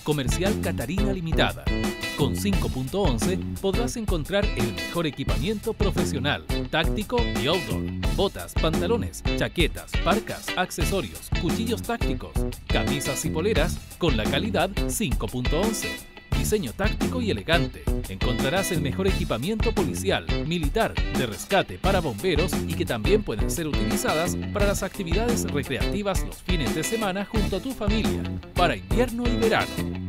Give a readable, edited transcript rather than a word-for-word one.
Comercial Catarina Limitada. Con 5.11 podrás encontrar el mejor equipamiento profesional, táctico y outdoor. Botas, pantalones, chaquetas, parcas, accesorios, cuchillos tácticos, camisas y poleras con la calidad 5.11. Diseño táctico y elegante. Encontrarás el mejor equipamiento policial, militar, de rescate para bomberos y que también pueden ser utilizadas para las actividades recreativas los fines de semana junto a tu familia, para invierno y verano.